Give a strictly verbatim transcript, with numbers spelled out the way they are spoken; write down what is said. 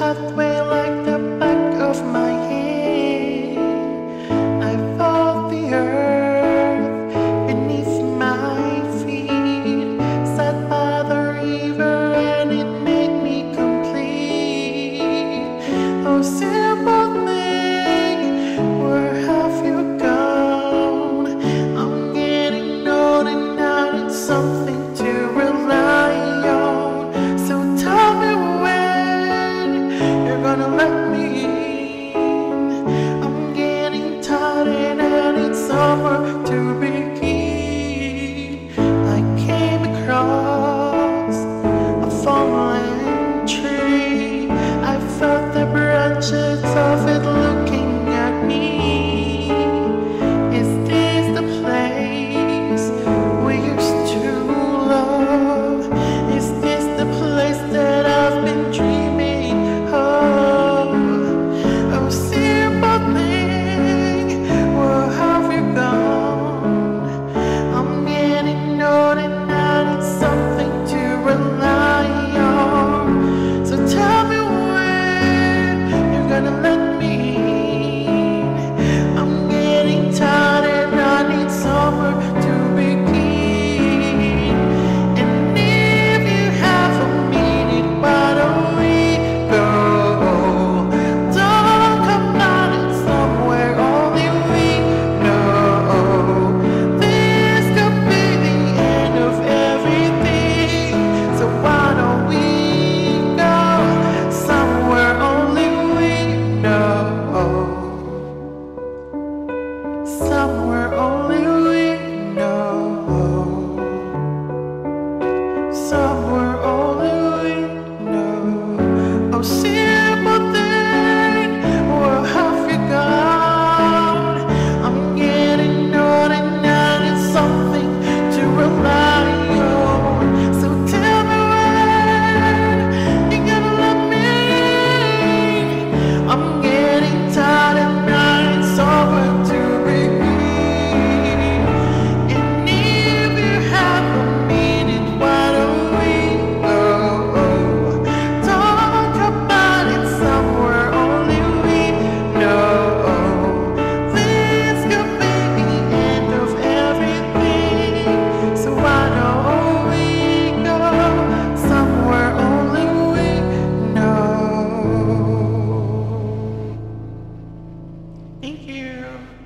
pathway like the back of my hand. I felt the earth beneath my feet. Sat by the river and it made me complete. Oh, simple thing, where have you gone? I'm getting old and I need something to rely on. So tell me when you're gonna let me in. I'm getting tired and I need somewhere to begin. I came across a fallen tree. I felt the branches of it looking at me. Is this the place we used to love? Is this the place that I've been dreaming of? Oh, simple thing, where have you gone? I'm getting old and I need something to rely on. So tell me when you're gonna let me in. I'm getting tired and I need somewhere to begin. And if you have a minute, why don't we go? Talk about it somewhere only we know. This could be the end of everything. So why don't we go somewhere only we know? Somewhere only we know. Somewhere only we know. Oh, simple thing, where have you gone? I'm getting old and I need something to rely on. So tell me when you're gonna let me in. I'm getting tired and I need somewhere to begin. And if you have a minute, why don't we go? Talk about it somewhere only we know. This could be the end of everything. So why don't we go somewhere only we know? Thank you.